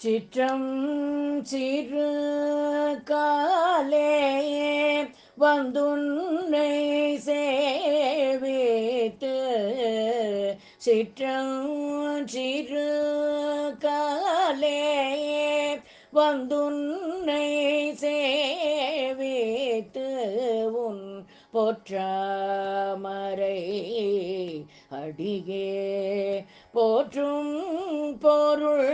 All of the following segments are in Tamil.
சிற்றம் சிறு காலே வந்துன்னை சேவித்து சிற்றம் சிறு காலே வந்துன்னை சேவித்து உன் பொற்றாமரை அடியே போற்றும் பொருள்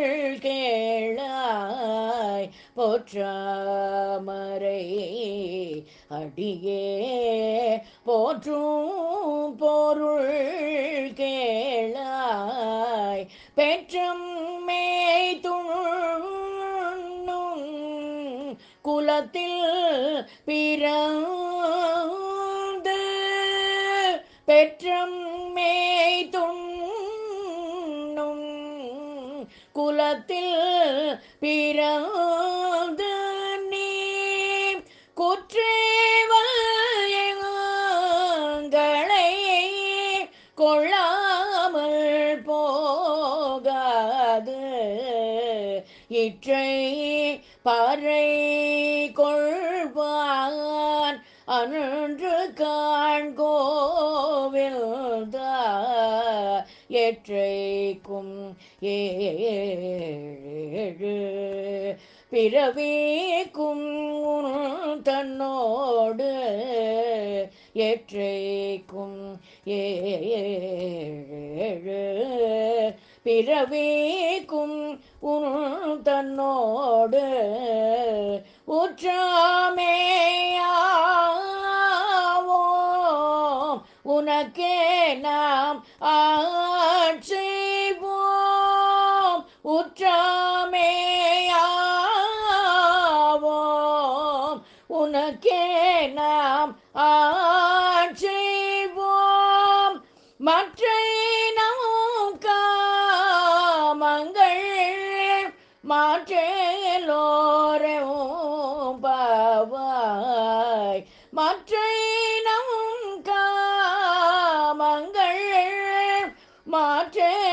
கேளாய் பொற்றாமரை அடியே போற்றும் பொருள் கேளாய் பெற்றம் மேய் துண்ணும் குலத்தில் பிறந்து பெற்றம் மேய் துண்ணும் குலத்தில் பிறந்து நீ குற்றேவல் எங்களை கொள்ளாமல் போகாது இற்றை பறை கொள்வான் அன்று காண்கோவில்தா எற்றைக்கும் ஏழு பிறவிக்கும் தன்னோடு எற்றைக்கும் ஏழு பிறவிக்கும் தன்னோடு உற்றாமேயாவோம் உனக்கே நாம் ஆட்சேவோம் உற்றாமேயாவோம் உனக்கே நாம் ஆட்சேவோம் மற்ற நம் காமங்கள் மாற்றேலோரும் பாவாய் மற்ற நம் காமங்கள் மாற்றே